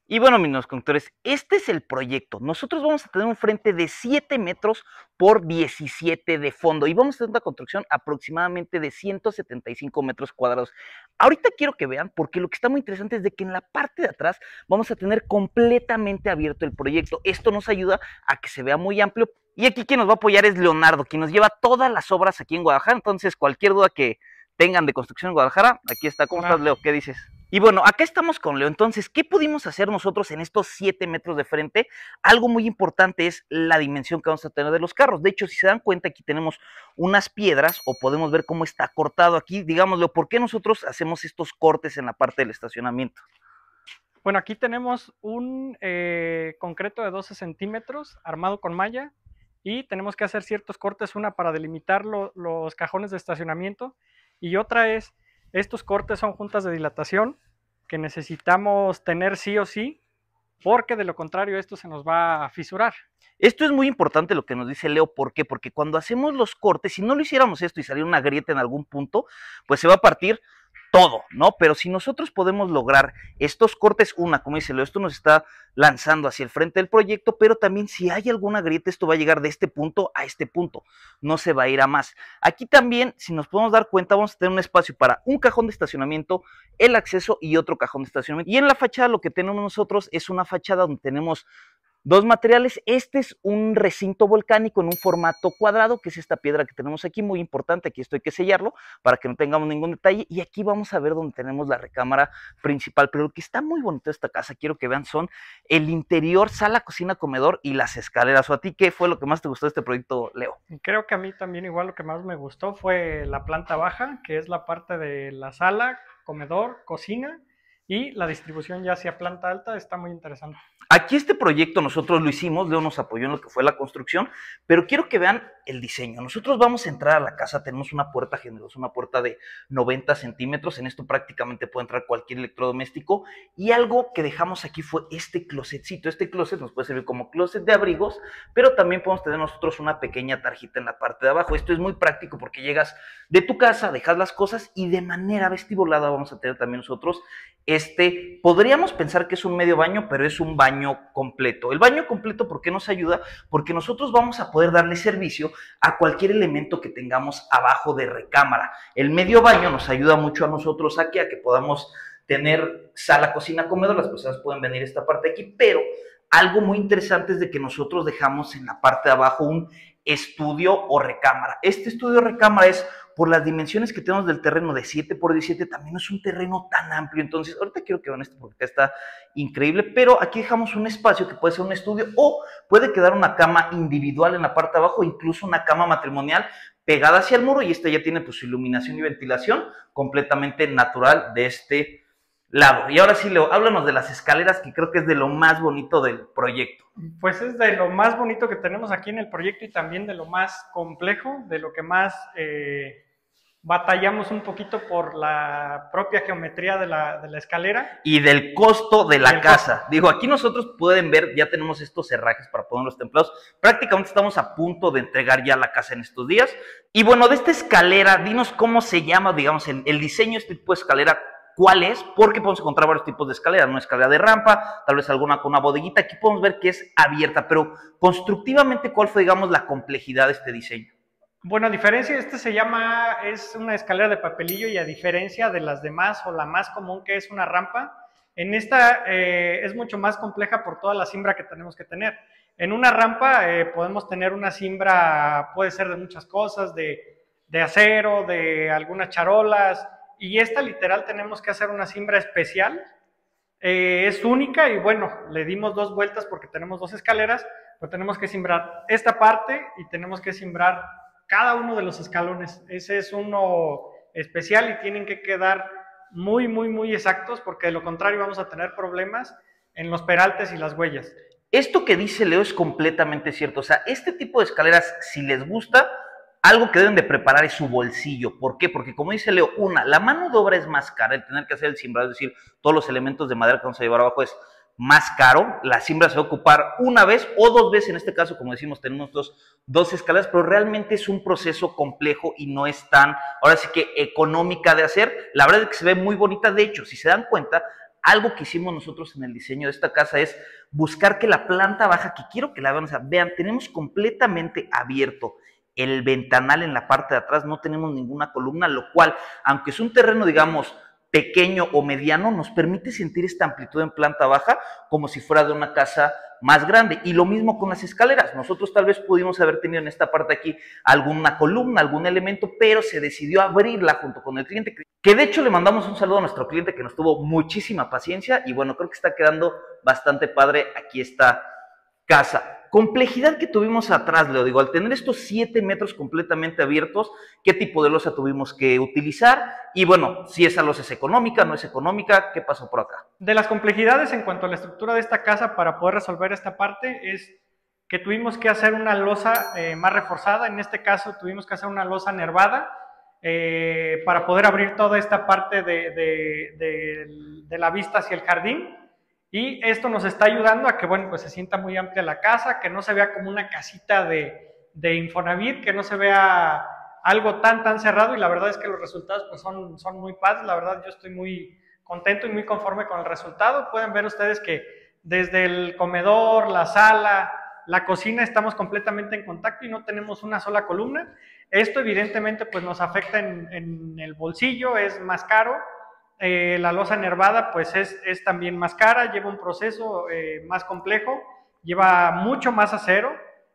Y bueno, mis conductores, este es el proyecto. Nosotros vamos a tener un frente de 7 metros por 17 de fondo y vamos a tener una construcción aproximadamente de 175 metros cuadrados. Ahorita quiero que vean, porque lo que está muy interesante es de que en la parte de atrás vamos a tener completamente abierto el proyecto. Esto nos ayuda a que se vea muy amplio. Y aquí quien nos va a apoyar es Leonardo, quien nos lleva todas las obras aquí en Guadalajara. Entonces, cualquier duda que tengan de construcción en Guadalajara, aquí está. ¿Cómo estás, Leo? ¿Qué dices? Y bueno, acá estamos con Leo. Entonces, ¿qué pudimos hacer nosotros en estos 7 metros de frente? Algo muy importante es la dimensión que vamos a tener de los carros. De hecho, si se dan cuenta, aquí tenemos unas piedras o podemos ver cómo está cortado aquí. Digámoslo, ¿por qué nosotros hacemos estos cortes en la parte del estacionamiento? Bueno, aquí tenemos un concreto de 12 centímetros armado con malla y tenemos que hacer ciertos cortes, una para delimitar los cajones de estacionamiento y otra es, estos cortes son juntas de dilatación que necesitamos tener sí o sí, porque de lo contrario esto se nos va a fisurar. Esto es muy importante lo que nos dice Leo, ¿por qué? Porque cuando hacemos los cortes, si no lo hiciéramos esto y saliera una grieta en algún punto, pues se va a partir todo, ¿no? Pero si nosotros podemos lograr estos cortes, como dice Leo, esto nos está lanzando hacia el frente del proyecto, pero también si hay alguna grieta, esto va a llegar de este punto a este punto, no se va a ir a más. Aquí también, si nos podemos dar cuenta, vamos a tener un espacio para un cajón de estacionamiento, el acceso y otro cajón de estacionamiento. Y en la fachada lo que tenemos nosotros es una fachada donde tenemos dos materiales. Este es un recinto volcánico en un formato cuadrado, que es esta piedra que tenemos aquí, muy importante. Aquí esto hay que sellarlo para que no tengamos ningún detalle. Y aquí vamos a ver donde tenemos la recámara principal. Pero lo que está muy bonito de esta casa, quiero que vean, son el interior, sala, cocina, comedor y las escaleras. ¿O a ti qué fue lo que más te gustó de este proyecto, Leo? Creo que a mí también igual lo que más me gustó fue la planta baja, que es la parte de la sala, comedor, cocina, y la distribución ya hacia planta alta está muy interesante. Aquí este proyecto nosotros lo hicimos, Leo nos apoyó en lo que fue la construcción, pero quiero que vean el diseño. Nosotros vamos a entrar a la casa, tenemos una puerta generosa, una puerta de 90 centímetros, en esto prácticamente puede entrar cualquier electrodoméstico, y algo que dejamos aquí fue este closetcito. Este closet nos puede servir como closet de abrigos, pero también podemos tener nosotros una pequeña tarjita en la parte de abajo. Esto es muy práctico porque llegas de tu casa, dejas las cosas y de manera vestibulada vamos a tener también nosotros podríamos pensar que es un medio baño, pero es un baño completo. El baño completo, ¿por qué nos ayuda? Porque nosotros vamos a poder darle servicio a cualquier elemento que tengamos abajo de recámara. El medio baño nos ayuda mucho a nosotros aquí a que podamos tener sala, cocina, comedor. Las personas pueden venir a esta parte aquí, pero algo muy interesante es de que nosotros dejamos en la parte de abajo un estudio o recámara. Este estudio o recámara es, por las dimensiones que tenemos del terreno de 7 por 17, también es un terreno tan amplio. Entonces, ahorita quiero que vean esto porque está increíble, pero aquí dejamos un espacio que puede ser un estudio o puede quedar una cama individual en la parte de abajo, incluso una cama matrimonial pegada hacia el muro, y esta ya tiene pues su iluminación y ventilación completamente natural de este lado. Y ahora sí, Leo, háblanos de las escaleras, que creo que es de lo más bonito del proyecto. Pues es de lo más bonito que tenemos aquí en el proyecto y también de lo más complejo, de lo que más batallamos un poquito por la propia geometría de la escalera. Y del costo de la casa. Digo, aquí nosotros pueden ver, ya tenemos estos herrajes para poner los templados. Prácticamente estamos a punto de entregar ya la casa en estos días. Y bueno, de esta escalera, dinos cómo se llama, digamos, el diseño de este tipo de escalera. ¿Cuál es? Porque podemos encontrar varios tipos de escaleras, una escalera de rampa, tal vez alguna con una bodeguita. Aquí podemos ver que es abierta, pero constructivamente, ¿cuál fue, digamos, la complejidad de este diseño? Bueno, a diferencia, es una escalera de papelillo, y a diferencia de las demás o la más común que es una rampa, en esta es mucho más compleja por toda la cimbra que tenemos que tener. En una rampa podemos tener una cimbra, puede ser de muchas cosas, de acero, de algunas charolas, y esta literal tenemos que hacer una cimbra especial. Es única y bueno, le dimos 2 vueltas porque tenemos 2 escaleras, pero tenemos que cimbrar esta parte y tenemos que cimbrar cada uno de los escalones. Ese es uno especial y tienen que quedar muy exactos, porque de lo contrario vamos a tener problemas en los peraltes y las huellas. Esto que dice Leo es completamente cierto. O sea, este tipo de escaleras, si les gusta, algo que deben de preparar es su bolsillo. ¿Por qué? Porque como dice Leo, la mano de obra es más cara, el tener que hacer el cimbrado, es decir, todos los elementos de madera que vamos a llevar abajo es más caro. La cimbra se va a ocupar una vez o 2 veces, en este caso, como decimos, tenemos dos escaleras, pero realmente es un proceso complejo y no es tan, ahora sí que económica de hacer. La verdad es que se ve muy bonita. De hecho, si se dan cuenta, algo que hicimos nosotros en el diseño de esta casa es buscar que la planta baja, que quiero que la vean, o sea, vean, tenemos completamente abierto el ventanal en la parte de atrás, no tenemos ninguna columna, lo cual, aunque es un terreno, digamos, pequeño o mediano, nos permite sentir esta amplitud en planta baja como si fuera de una casa más grande. Y lo mismo con las escaleras. Nosotros tal vez pudimos haber tenido en esta parte aquí alguna columna, algún elemento, pero se decidió abrirla junto con el cliente, que de hecho le mandamos un saludo a nuestro cliente que nos tuvo muchísima paciencia y bueno, creo que está quedando bastante padre aquí esta casa. Complejidad que tuvimos atrás, Leo, digo, al tener estos 7 metros completamente abiertos, ¿qué tipo de losa tuvimos que utilizar? Y bueno, si esa losa es económica, no es económica, ¿qué pasó por acá? De las complejidades en cuanto a la estructura de esta casa para poder resolver esta parte es que tuvimos que hacer una losa más reforzada. En este caso tuvimos que hacer una losa nervada para poder abrir toda esta parte de la vista hacia el jardín. Y esto nos está ayudando a que, bueno, pues se sienta muy amplia la casa, que no se vea como una casita de Infonavit, que no se vea algo tan cerrado, y la verdad es que los resultados pues son muy padres. La verdad yo estoy muy contento y muy conforme con el resultado. Pueden ver ustedes que desde el comedor, la sala, la cocina estamos completamente en contacto y no tenemos una sola columna. Esto evidentemente pues nos afecta en el bolsillo, es más caro. La losa nervada pues es también más cara, lleva un proceso más complejo, lleva mucho más acero,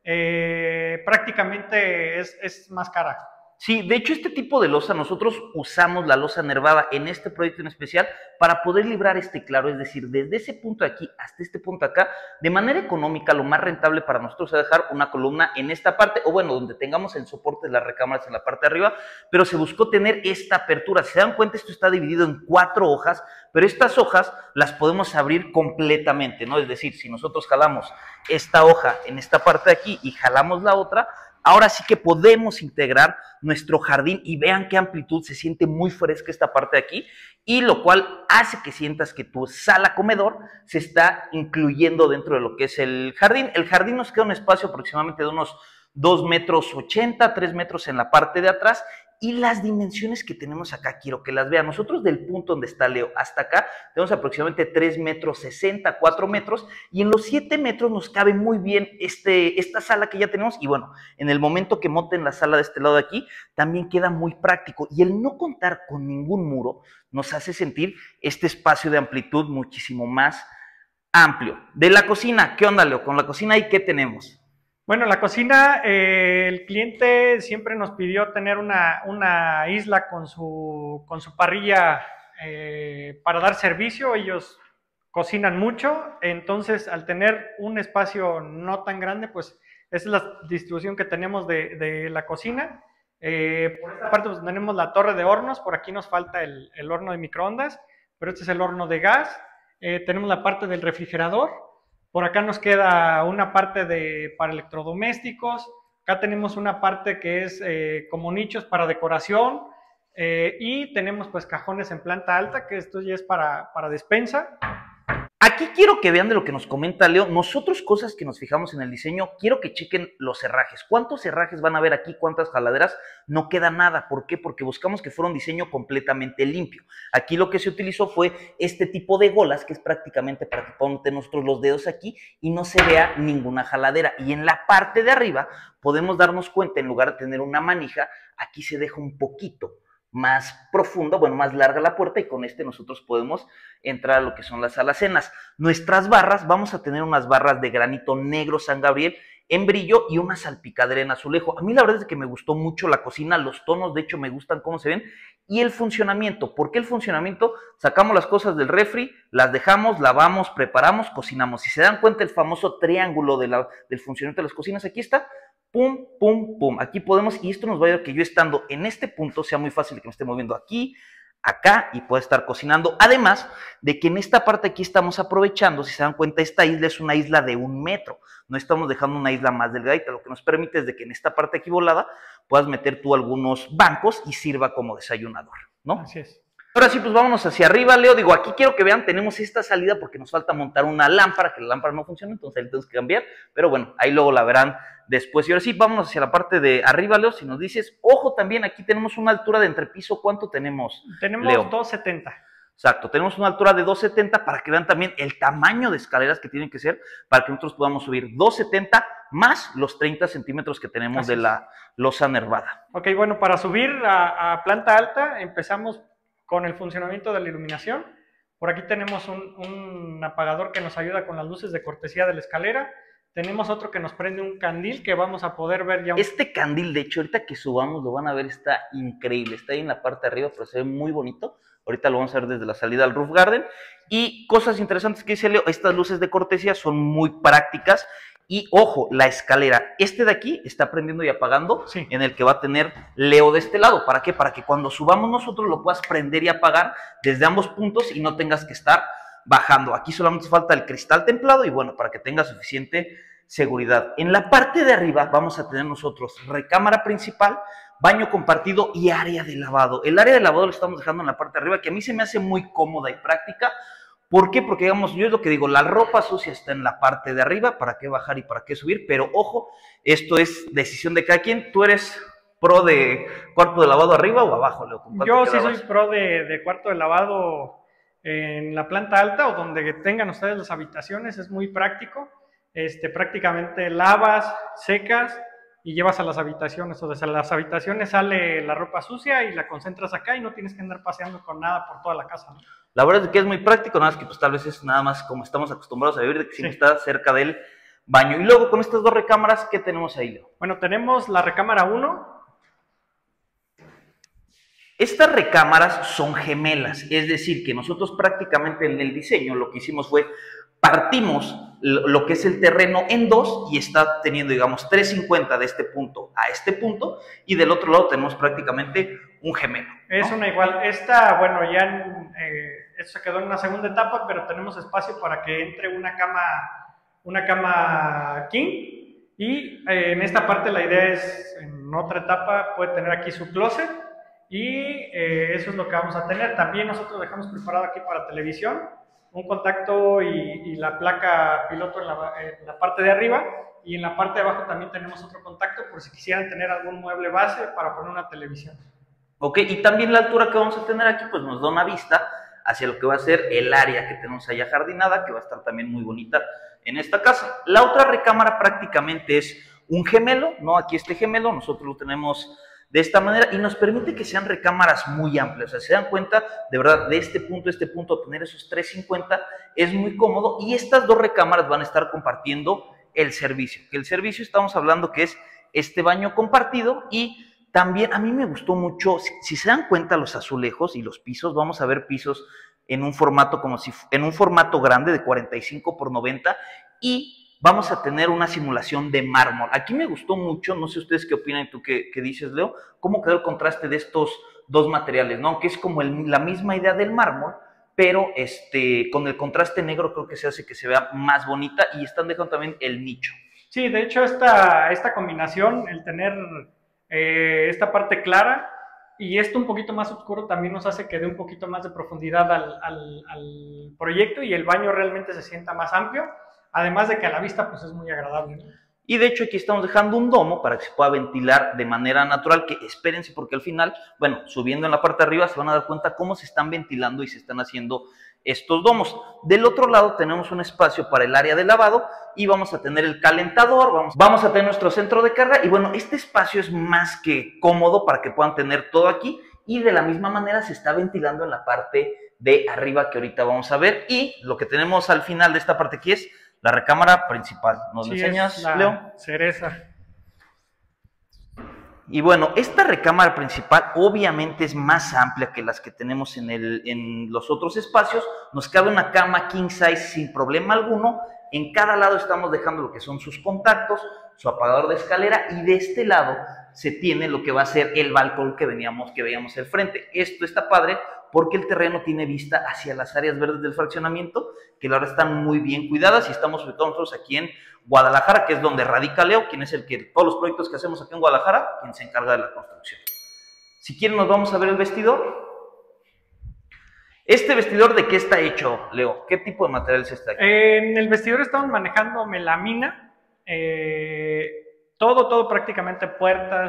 prácticamente es más cara. Sí, de hecho este tipo de losa, nosotros usamos la losa nervada en este proyecto en especial para poder librar este claro, es decir, desde ese punto de aquí hasta este punto de acá, de manera económica, lo más rentable para nosotros es dejar una columna en esta parte, o bueno, donde tengamos el soporte de las recámaras en la parte de arriba, pero se buscó tener esta apertura. Si se dan cuenta, esto está dividido en 4 hojas, pero estas hojas las podemos abrir completamente, ¿no? Es decir, si nosotros jalamos esta hoja en esta parte de aquí y jalamos la otra, ahora sí que podemos integrar nuestro jardín y vean qué amplitud, se siente muy fresca esta parte de aquí, y lo cual hace que sientas que tu sala comedor se está incluyendo dentro de lo que es el jardín. El jardín nos queda un espacio aproximadamente de unos 2,80 metros, 3 metros en la parte de atrás, y las dimensiones que tenemos acá, quiero que las vean. Nosotros del punto donde está Leo hasta acá, tenemos aproximadamente 3 metros 60, 4 metros, y en los 7 metros nos cabe muy bien esta sala que ya tenemos, y bueno, en el momento que monten la sala de este lado de aquí, también queda muy práctico, y el no contar con ningún muro nos hace sentir este espacio de amplitud muchísimo más amplio. De la cocina, ¿qué onda, Leo? Con la cocina, ¿y qué tenemos? Bueno, la cocina, el cliente siempre nos pidió tener una isla con su parrilla para dar servicio. Ellos cocinan mucho, entonces al tener un espacio no tan grande, pues esa es la distribución que tenemos de la cocina. Por esta parte pues, tenemos la torre de hornos, por aquí nos falta el horno de microondas, pero este es el horno de gas. Tenemos la parte del refrigerador. Por acá nos queda una parte para electrodomésticos. Acá tenemos una parte que es como nichos para decoración. Y tenemos pues cajones en planta alta, que esto ya es para despensa. Aquí quiero que vean de lo que nos comenta Leo. Nosotros, cosas que nos fijamos en el diseño, quiero que chequen los herrajes. ¿Cuántos herrajes van a ver aquí? ¿Cuántas jaladeras? No queda nada. ¿Por qué? Porque buscamos que fuera un diseño completamente limpio. Aquí lo que se utilizó fue este tipo de golas, que es prácticamente para que ponte nosotros los dedos aquí y no se vea ninguna jaladera. Y en la parte de arriba podemos darnos cuenta, en lugar de tener una manija, aquí se deja un poquito más profunda, bueno, más larga la puerta, y con nosotros podemos entrar a lo que son las alacenas. Nuestras barras, vamos a tener unas barras de granito negro San Gabriel en brillo y una salpicadera en azulejo. A mí la verdad es que me gustó mucho la cocina, los tonos de hecho me gustan cómo se ven, y el funcionamiento. ¿Por qué el funcionamiento? Sacamos las cosas del refri, las dejamos, lavamos, preparamos, cocinamos. Si se dan cuenta, el famoso triángulo del funcionamiento de las cocinas, aquí está. Pum, pum, pum. Aquí podemos, y esto nos va a ayudar que yo estando en este punto sea muy fácil que me esté moviendo aquí, acá, y pueda estar cocinando. Además de que en esta parte aquí estamos aprovechando, si se dan cuenta, esta isla es una isla de 1 metro. No estamos dejando una isla más delgadita, lo que nos permite es de que en esta parte aquí volada puedas meter tú algunos bancos y sirva como desayunador, ¿no? Así es. Ahora sí, pues vámonos hacia arriba, Leo. Digo, aquí quiero que vean, tenemos esta salida porque nos falta montar una lámpara, que la lámpara no funciona, entonces ahí tenemos que cambiar, pero bueno, ahí luego la verán después. Y ahora sí, vámonos hacia la parte de arriba, Leo, si nos dices, ojo también, aquí tenemos una altura de entrepiso, ¿cuánto tenemos, Tenemos Leo? 270. Exacto, tenemos una altura de 2.70 para que vean también el tamaño de escaleras que tienen que ser para que nosotros podamos subir 2.70 más los 30 centímetros que tenemos de la losa nervada. Ok, bueno, para subir a planta alta empezamos con el funcionamiento de la iluminación. Por aquí tenemos un apagador que nos ayuda con las luces de cortesía de la escalera. Tenemos otro que nos prende un candil que vamos a poder ver ya. Este candil, de hecho, ahorita que subamos lo van a ver, está increíble. Está ahí en la parte de arriba, pero se ve muy bonito. Ahorita lo vamos a ver desde la salida al roof garden. Y cosas interesantes que dice Leo, estas luces de cortesía son muy prácticas. Y ojo, la escalera, este de aquí está prendiendo y apagando, sí, en el que va a tener Leo de este lado. ¿Para qué? Para que cuando subamos nosotros lo puedas prender y apagar desde ambos puntos y no tengas que estar bajando. Aquí solamente falta el cristal templado y bueno, para que tenga suficiente seguridad. En la parte de arriba vamos a tener nosotros recámara principal, baño compartido y área de lavado. El área de lavado lo estamos dejando en la parte de arriba, que a mí se me hace muy cómoda y práctica. ¿Por qué? Porque, digamos, yo es lo que digo, la ropa sucia está en la parte de arriba, ¿para qué bajar y para qué subir? Pero, ojo, esto es decisión de cada quien. ¿Tú eres pro de cuarto de lavado arriba o abajo, Leo? Yo sí soy pro de cuarto de lavado en la planta alta o donde tengan ustedes las habitaciones, es muy práctico. Prácticamente lavas, secas y llevas a las habitaciones. O sea, a las habitaciones sale la ropa sucia y la concentras acá y no tienes que andar paseando con nada por toda la casa, ¿no? La verdad es que es muy práctico, nada más que pues tal vez es nada más como estamos acostumbrados a vivir, de que siempre está cerca del baño. Y luego con estas dos recámaras, ¿qué tenemos ahí, Leo? Bueno, tenemos la recámara 1. Estas recámaras son gemelas, es decir, que nosotros prácticamente en el diseño lo que hicimos fue partimos lo que es el terreno en dos y está teniendo, digamos, 350 de este punto a este punto y del otro lado tenemos prácticamente un gemelo, ¿no? Es una igual. Esta, bueno, ya esto se quedó en una segunda etapa, pero tenemos espacio para que entre una cama king y en esta parte la idea es, en otra etapa, puede tener aquí su closet y eso es lo que vamos a tener. También nosotros dejamos preparado aquí para televisión un contacto y la placa piloto en la parte de arriba, y en la parte de abajo también tenemos otro contacto por si quisieran tener algún mueble base para poner una televisión. Ok, y también la altura que vamos a tener aquí pues nos da una vista hacia lo que va a ser el área que tenemos allá jardinada, que va a estar también muy bonita en esta casa. La otra recámara prácticamente es un gemelo, ¿no? Aquí este gemelo nosotros lo tenemos de esta manera y nos permite que sean recámaras muy amplias. O sea, se dan cuenta, de verdad, de este punto a este punto, tener esos 350 es muy cómodo y estas dos recámaras van a estar compartiendo el servicio. Que el servicio estamos hablando que es este baño compartido y también a mí me gustó mucho, si se dan cuenta los azulejos y los pisos, vamos a ver pisos en un formato en un formato grande de 45 por 90 y vamos a tener una simulación de mármol. Aquí me gustó mucho, no sé ustedes qué opinan, tú qué dices, Leo, cómo quedó el contraste de estos dos materiales, ¿no? Aunque es como la misma idea del mármol, pero con el contraste negro creo que se hace que se vea más bonita y están dejando también el nicho. Sí, de hecho esta combinación, el tener esta parte clara y esto un poquito más oscuro también nos hace que dé un poquito más de profundidad al proyecto y el baño realmente se sienta más amplio. Además de que a la vista pues es muy agradable, ¿no? Y de hecho aquí estamos dejando un domo para que se pueda ventilar de manera natural, que espérense porque al final, bueno, subiendo en la parte de arriba se van a dar cuenta cómo se están ventilando y se están haciendo estos domos. Del otro lado tenemos un espacio para el área de lavado y vamos a tener el calentador, vamos a tener nuestro centro de carga y bueno, este espacio es más que cómodo para que puedan tener todo aquí y de la misma manera se está ventilando en la parte de arriba que ahorita vamos a ver y lo que tenemos al final de esta parte aquí es la recámara principal. ¿Nos lo enseñas, Leo? Cereza. Y bueno, esta recámara principal obviamente es más amplia que las que tenemos en los otros espacios. Nos cabe una cama king size sin problema alguno. En cada lado estamos dejando lo que son sus contactos, su apagador de escalera y de este lado se tiene lo que va a ser el balcón que veíamos al frente. Esto está padre porque el terreno tiene vista hacia las áreas verdes del fraccionamiento, que la verdad están muy bien cuidadas y estamos ubicados nosotros aquí en Guadalajara, que es donde radica Leo, quien es el que todos los proyectos que hacemos aquí en Guadalajara, quien se encarga de la construcción. Si quieren nos vamos a ver el vestidor. ¿Este vestidor de qué está hecho, Leo? ¿Qué tipo de materiales está aquí? En el vestidor estamos manejando melamina, todo prácticamente, puertas,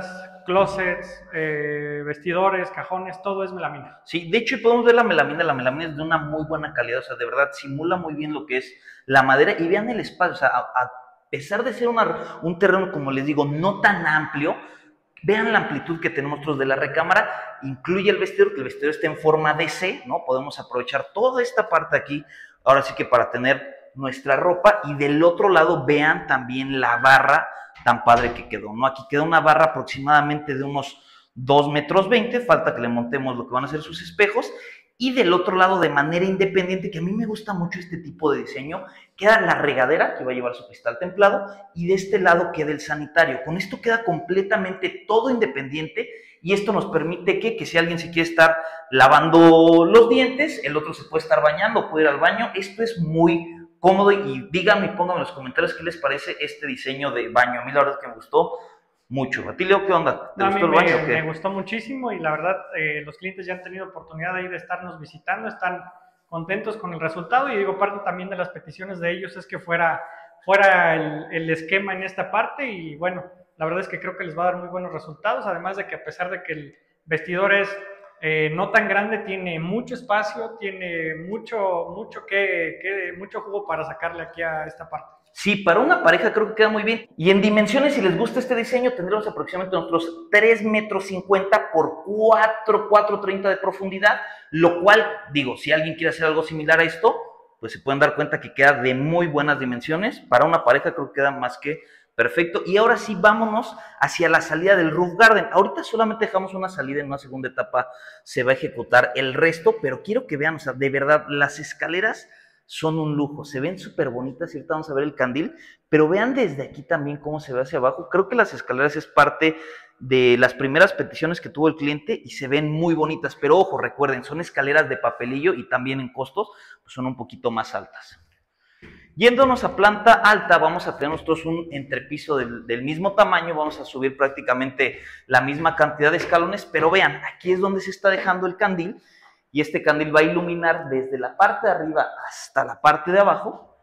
closets, vestidores, cajones, todo es melamina. Sí, de hecho podemos ver la melamina es de una muy buena calidad, o sea, de verdad simula muy bien lo que es la madera y vean el espacio, o sea, a pesar de ser un terreno, como les digo, no tan amplio, vean la amplitud que tenemos nosotros de la recámara, incluye el vestidor, que el vestidor está en forma de C, ¿no? Podemos aprovechar toda esta parte aquí, ahora sí que para tener nuestra ropa, y del otro lado vean también la barra tan padre que quedó, ¿no? Aquí queda una barra aproximadamente de unos 2,20 m, falta que le montemos lo que van a ser sus espejos, y del otro lado de manera independiente, que a mí me gusta mucho este tipo de diseño, queda la regadera que va a llevar su cristal templado y de este lado queda el sanitario. Con esto queda completamente todo independiente y esto nos permite que si alguien se quiere estar lavando los dientes, el otro se puede estar bañando, puede ir al baño. Esto es muy cómodo y díganme y pónganme en los comentarios qué les parece este diseño de baño. A mí la verdad es que me gustó mucho. ¿A ti, Leo, qué onda? ¿Te gustó el baño o qué? Me gustó muchísimo y la verdad los clientes ya han tenido oportunidad ahí de estarnos visitando, están contentos con el resultado y digo, parte también de las peticiones de ellos es que fuera el esquema en esta parte y bueno, la verdad es que creo que les va a dar muy buenos resultados, además de que a pesar de que el vestidor es no tan grande, tiene mucho espacio, tiene mucho jugo para sacarle aquí a esta parte. Sí, para una pareja creo que queda muy bien. Y en dimensiones, si les gusta este diseño, tendremos aproximadamente nosotros 3,50 m por 4,30 de profundidad, lo cual, digo, si alguien quiere hacer algo similar a esto, pues se pueden dar cuenta que queda de muy buenas dimensiones. Para una pareja creo que queda más que perfecto. Y ahora sí, vámonos hacia la salida del roof garden. Ahorita solamente dejamos una salida, en una segunda etapa se va a ejecutar el resto, pero quiero que vean, o sea, de verdad, las escaleras son un lujo, se ven súper bonitas y ahorita vamos a ver el candil, pero vean desde aquí también cómo se ve hacia abajo. Creo que las escaleras es parte de las primeras peticiones que tuvo el cliente y se ven muy bonitas, pero ojo, recuerden, son escaleras de papelillo y también en costos pues son un poquito más altas. Yéndonos a planta alta, vamos a tener nosotros un entrepiso del mismo tamaño, vamos a subir prácticamente la misma cantidad de escalones, pero vean, aquí es donde se está dejando el candil, y este candil va a iluminar desde la parte de arriba hasta la parte de abajo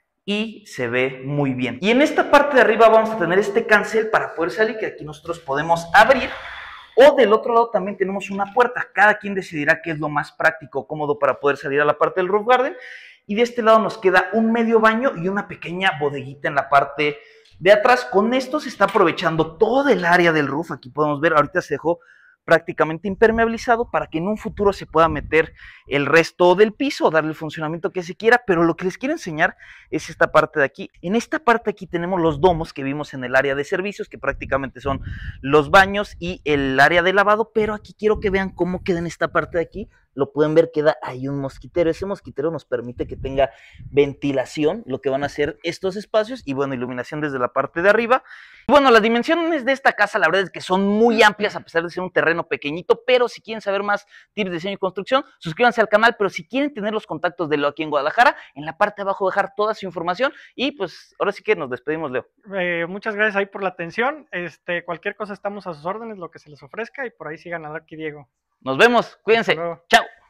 y se ve muy bien. Y en esta parte de arriba vamos a tener este cancel para poder salir, que aquí nosotros podemos abrir, o del otro lado también tenemos una puerta. Cada quien decidirá qué es lo más práctico o cómodo para poder salir a la parte del roof garden. Y de este lado nos queda un medio baño y una pequeña bodeguita en la parte de atrás. Con esto se está aprovechando todo el área del roof. Aquí podemos ver, ahorita se dejó prácticamente impermeabilizado para que en un futuro se pueda meter el resto del piso, darle el funcionamiento que se quiera, pero lo que les quiero enseñar es esta parte de aquí. En esta parte aquí tenemos los domos que vimos en el área de servicios, que prácticamente son los baños y el área de lavado, pero aquí quiero que vean cómo queda en esta parte de aquí. Lo pueden ver, queda ahí un mosquitero. Ese mosquitero nos permite que tenga ventilación, lo que van a hacer estos espacios, y bueno, iluminación desde la parte de arriba. Bueno, las dimensiones de esta casa la verdad es que son muy amplias a pesar de ser un terreno pequeñito, pero si quieren saber más tips de diseño y construcción, suscríbanse al canal, pero si quieren tener los contactos de Leo aquí en Guadalajara, en la parte de abajo dejar toda su información y pues ahora sí que nos despedimos, Leo. Muchas gracias ahí por la atención, cualquier cosa estamos a sus órdenes, lo que se les ofrezca y por ahí sigan a Darky Diego. Nos vemos, cuídense, chao.